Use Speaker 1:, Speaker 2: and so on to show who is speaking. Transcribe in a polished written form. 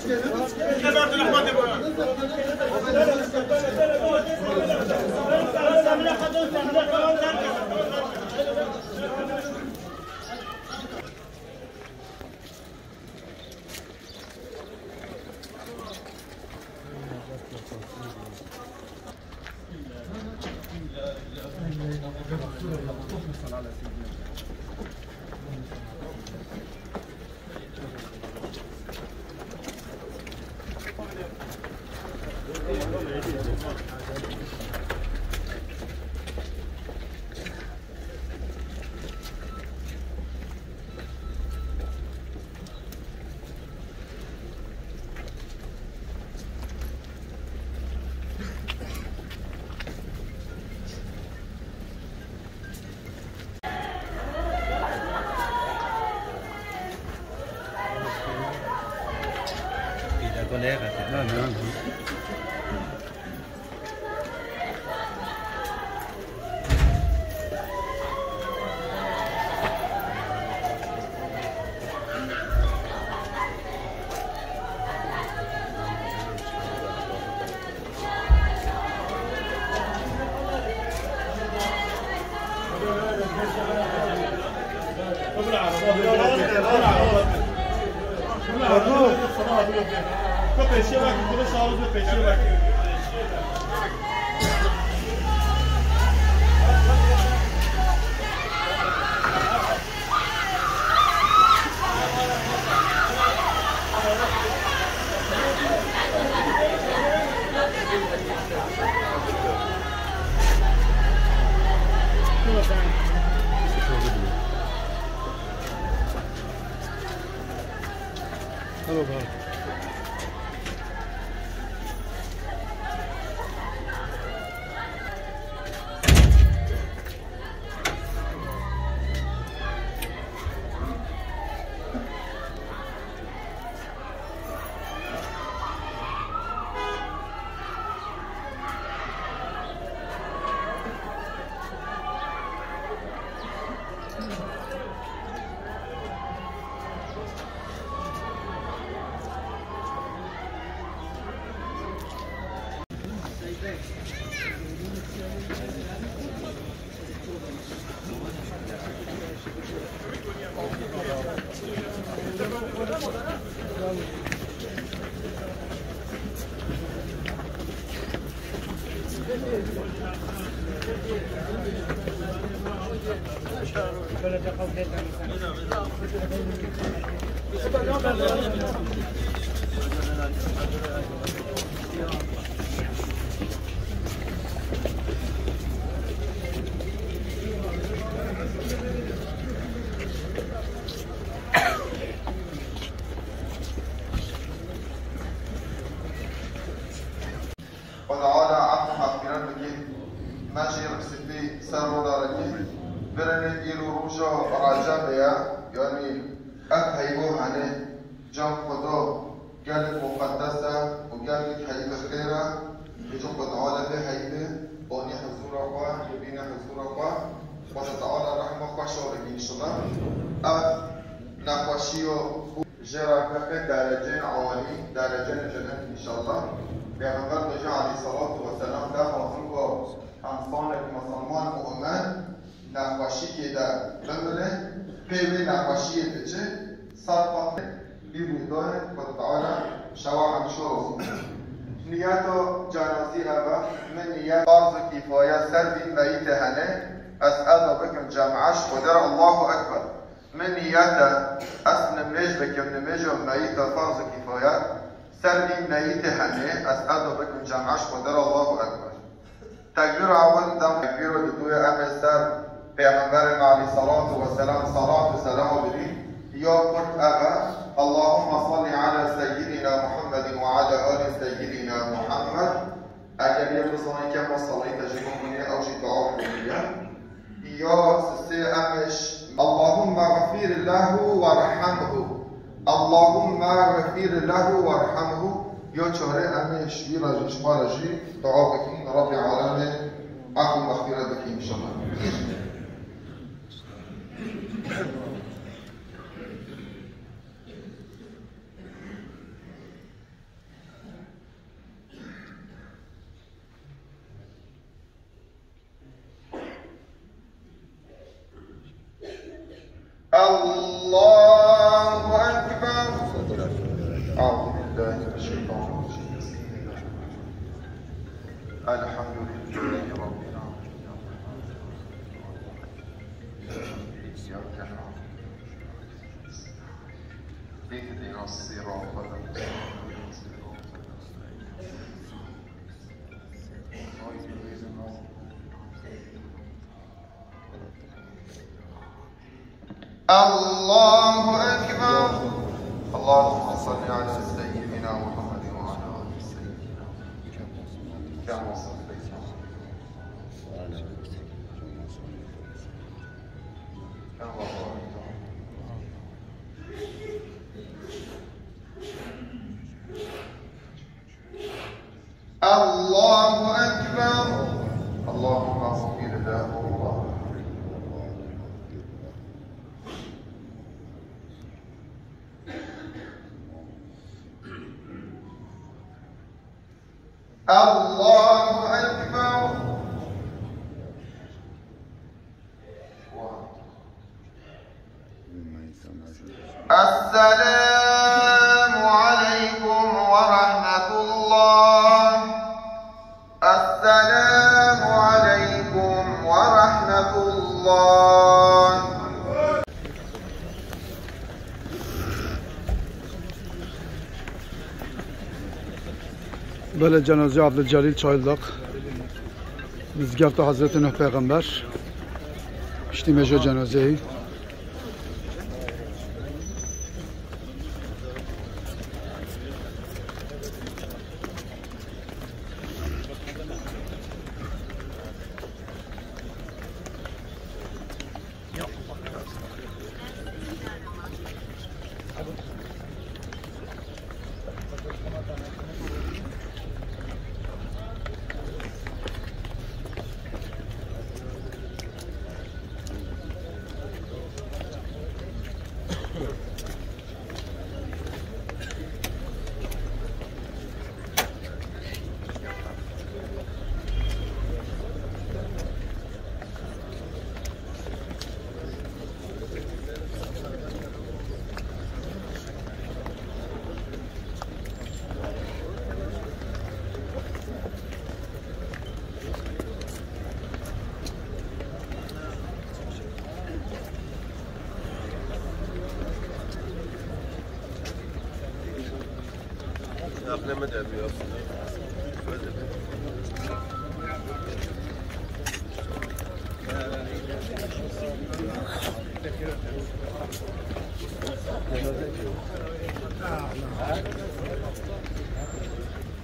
Speaker 1: No, no.
Speaker 2: وتعالى عن مغفرتك ماشي ركسبي سرورارك برني إيرو روجا راجابيا يعني أتهيبو عنه جام خدا قالت مقدسة وقالت حيث خيرة يجب وتعالى في حيث بني حضور الله يبين حضور الله وتعالى رحمة وشورك إن شاء الله نقاشيو جراكك درجين عوالي درجين جنة إن شاء الله پیغمبر دجا علیه الصلاة والسلام در حاصل با انسان مسلمان مؤمن نقاشی که در بمره پیوی نقاشی تچه صرفا بیرودای و تعالی شوا همشو نیت و جنازی اول من نیت فرض کفایه سر بین میت هنه اسعد بکم جمعش و در الله اکبر من نیت اصل نمیج بکم نمیج و میت فرض کفایه سر بین نیت هنه اسعد بکم جمعش و در الله اکبر تکبیر اول دم تکبیر و دوی امر سر پیغمبر علیه الصلاة والسلام صلاة و سلام بری یا قلت اغا اللهم صل على سيدنا محمد وعلى آل سيدنا محمد اگر یک رسانه که ما صلیت جبونی او جدعا کنیم یا سسی امش اللهم غفیر له ورحمه اللهم غفیر له ورحمه یا چهره امش بیراجش ماراجی دعا بکین رب العالمین عفو مغفرت بکین انشاءالله. الله أكبر. أعوذ بالله من الشيطان الرجيم. الحمد لله رب العالمين. إياك نعبد اهدنا الصراط المستقيم. الله أكبر. اللهم صل على سيدنا محمد وعلى آل سيدنا كما صليت كما باركت. الله أكبر. اللهم اغفر له الله. الله أكبر. السلام عليكم ورحمة الله. السلام عليكم ورحمة الله.
Speaker 1: Böyle cenaze Abdülcelil Çayıldak Dizgahta Hazreti Nuh Peygamber işte meşe cenazeyi
Speaker 3: أقلم مدعبي أصلا